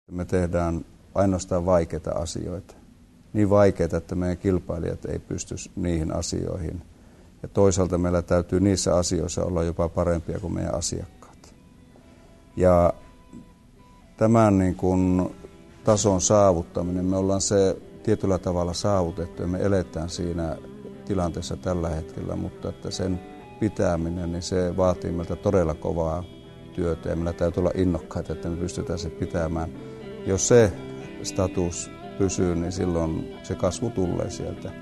Me tehdään ainoastaan vaikeita asioita. Niin vaikeita, että meidän kilpailijat ei pysty niihin asioihin. Ja toisaalta meillä täytyy niissä asioissa olla jopa parempia kuin meidän asiakkaat. Ja tämän niin kuin tason saavuttaminen, me ollaan se tietyllä tavalla saavutettu ja me eletään siinä tilanteessa tällä hetkellä, mutta että sen pitäminen, niin se vaatii meiltä todella kovaa työtä ja meillä täytyy olla innokkaita, että me pystytään se pitämään. Jos se status pysyy, niin silloin se kasvu tulee sieltä.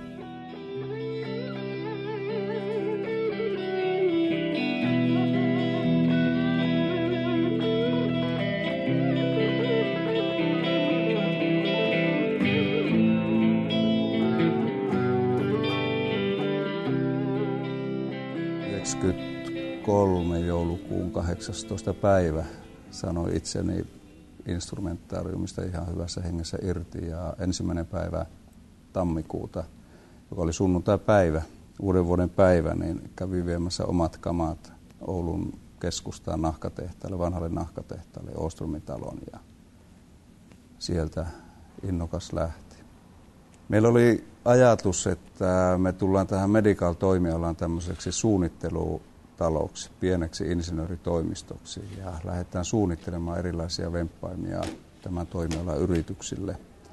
Joulukuun 18. päivä sanoi itseni instrumentaariumista ihan hyvässä hengessä irti ja 1. päivä tammikuuta, joka oli sunnuntai-päivä, uuden vuoden päivä, niin kävin viemässä omat kamat Oulun keskustaan nahkatehtaalle, vanhalle nahkatehtaalle, Åströmin talon ja sieltä innokas lähti. Meillä oli ajatus, että me tullaan tähän medical-toimialaan tämmöiseksi suunnittelutaloksi, pieneksi insinööritoimistoksi ja lähdetään suunnittelemaan erilaisia vemppaimia tämän toimialan yrityksille.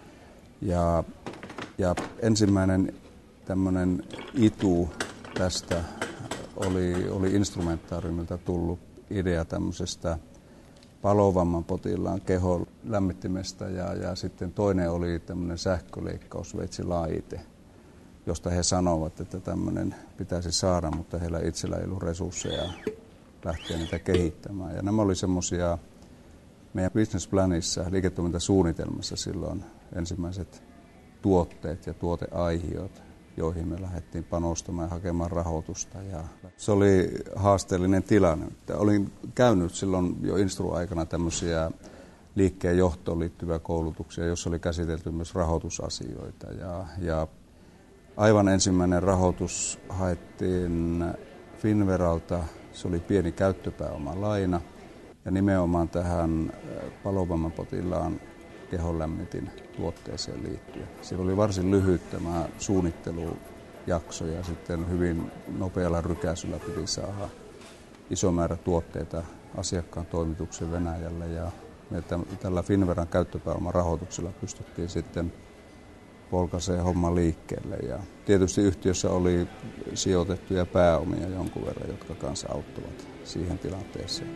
Ja ensimmäinen tämmöinen itu tästä oli instrumentaariumilta tullut idea tämmöisestä palovamman potilaan kehon lämmittimestä ja sitten toinen oli tämmöinen sähköleikkausveitsilaite, josta he sanovat, että tämmöinen pitäisi saada, mutta heillä itsellä ei ollut resursseja lähteä niitä kehittämään. Ja nämä oli semmoisia meidän business planissa, liiketoimintasuunnitelmassa silloin ensimmäiset tuotteet ja tuoteaihiot, joihin me lähdettiin panostamaan ja hakemaan rahoitusta. Ja se oli haasteellinen tilanne. Olin käynyt silloin jo instru-aikana tämmöisiä liikkeen johtoon liittyviä koulutuksia, jossa oli käsitelty myös rahoitusasioita. Ja aivan ensimmäinen rahoitus haettiin Finnveralta. Se oli pieni käyttöpääomalaina ja nimenomaan tähän palovamman potilaan kehonlämmitin tuotteeseen liittyen. Siellä oli varsin lyhyt tämä suunnittelujakso ja sitten hyvin nopealla rykäisyllä piti saada iso määrä tuotteita asiakkaan toimituksen Venäjälle ja me tällä Finnveran käyttöpääoman rahoituksella pystyttiin sitten polkaisee homma liikkeelle. Ja tietysti yhtiössä oli sijoitettuja pääomia jonkun verran, jotka kanssa auttavat siihen tilanteeseen.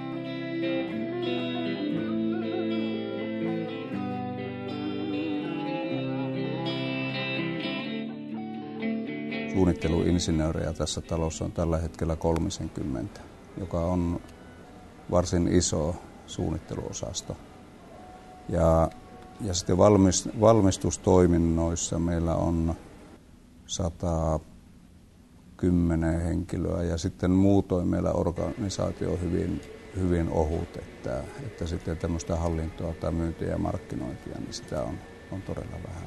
Suunnitteluinsinöörejä tässä talossa on tällä hetkellä 30, joka on varsin iso suunnitteluosasto. Ja sitten valmistustoiminnoissa meillä on 110 henkilöä ja sitten muutoin meillä organisaatio on hyvin ohut, että sitten tämmöistä hallintoa tai myyntiä ja markkinointia, niin sitä on todella vähän.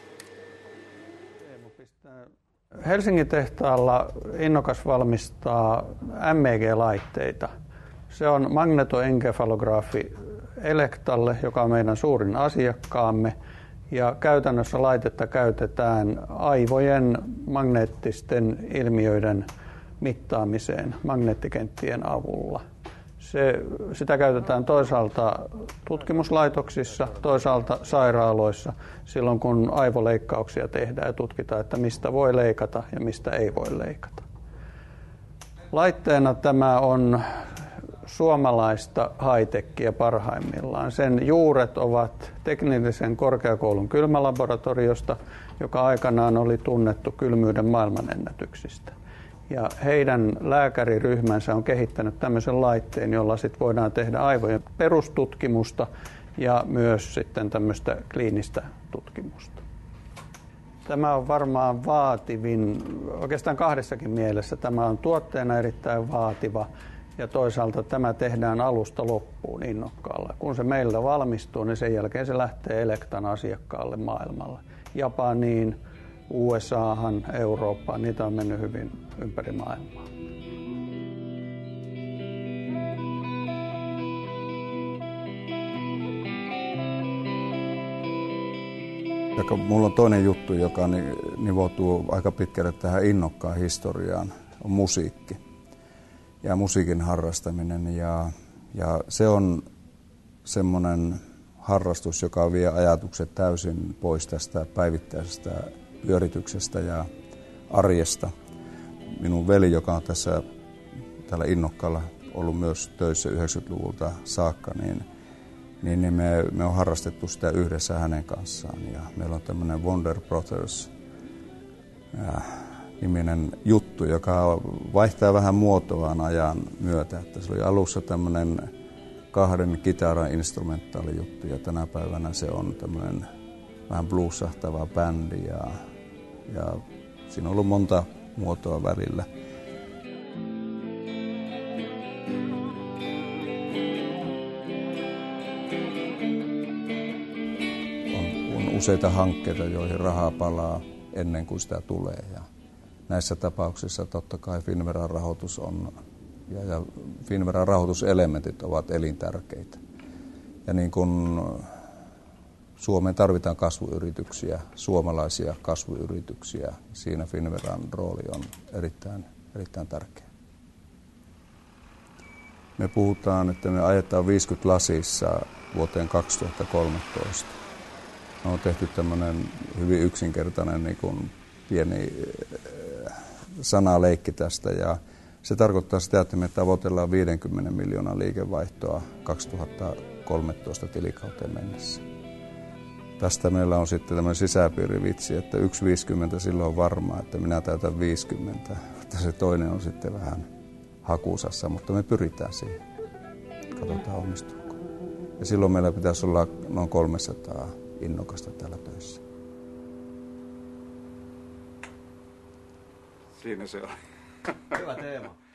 Helsingin tehtaalla Innokas valmistaa MEG-laitteita. Se on magnetoenkefalografi Elektalle, joka on meidän suurin asiakkaamme. Ja käytännössä laitetta käytetään aivojen magneettisten ilmiöiden mittaamiseen magneettikenttien avulla. Sitä käytetään toisaalta tutkimuslaitoksissa, toisaalta sairaaloissa silloin, kun aivoleikkauksia tehdään ja tutkitaan, että mistä voi leikata ja mistä ei voi leikata. Laitteena tämä on suomalaista high-techia parhaimmillaan. Sen juuret ovat teknillisen korkeakoulun kylmälaboratoriosta, joka aikanaan oli tunnettu kylmyyden maailmanennätyksistä. Ja heidän lääkäriryhmänsä on kehittänyt tämmöisen laitteen, jolla sit voidaan tehdä aivojen perustutkimusta ja myös sitten tämmöistä kliinistä tutkimusta. Tämä on varmaan vaativin, oikeastaan kahdessakin mielessä. Tämä on tuotteena erittäin vaativa ja toisaalta tämä tehdään alusta loppuun innokkaalla. Kun se meillä valmistuu, niin sen jälkeen se lähtee Elektan asiakkaalle maailmalle. Japaniin, USAhan, Eurooppaan, niitä on mennyt hyvin ympäri maailmaa. Ja mulla on toinen juttu, joka nivoutuu aika pitkälle tähän innokkaan historiaan, on musiikki ja musiikin harrastaminen. Ja se on semmoinen harrastus, joka vie ajatukset täysin pois tästä päivittäisestä pyörityksestä ja arjesta. Minun veli, joka on täällä Innokkaalla ollut myös töissä 90-luvulta saakka, niin me on harrastettu sitä yhdessä hänen kanssaan. Ja meillä on tämmöinen Wonder Brothers niminen juttu, joka vaihtaa vähän muotoaan ajan myötä. Että se oli alussa tämmöinen 2 kitaran instrumentaali juttu ja tänä päivänä se on tämmöinen vähän bluesahtava bändi ja siinä on ollut monta muotoa välillä. On useita hankkeita, joihin rahaa palaa ennen kuin sitä tulee. Ja näissä tapauksissa totta kai Finnveran rahoitus on ja Finnveran rahoituselementit ovat elintärkeitä. Ja niin kuin Suomeen tarvitaan kasvuyrityksiä, suomalaisia kasvuyrityksiä. Siinä Finnveran rooli on erittäin tärkeä. Me puhutaan, että me ajetaan 50 lasissa vuoteen 2013. Me on tehty tämmöinen hyvin yksinkertainen niin kuin pieni sanaleikki tästä. Ja se tarkoittaa sitä, että me tavoitellaan 50 miljoonan liikevaihtoa 2013 tilikauteen mennessä. Tästä meillä on sitten tämmöinen sisäpiirivitsi, että 1,50 silloin on varmaa, että minä täytän 50. Mutta se toinen on sitten vähän hakusassa, mutta me pyritään siihen. Katsotaan onnistuuko. Ja silloin meillä pitäisi olla noin 300 innokasta täällä töissä. Siinä se on. Hyvä teema.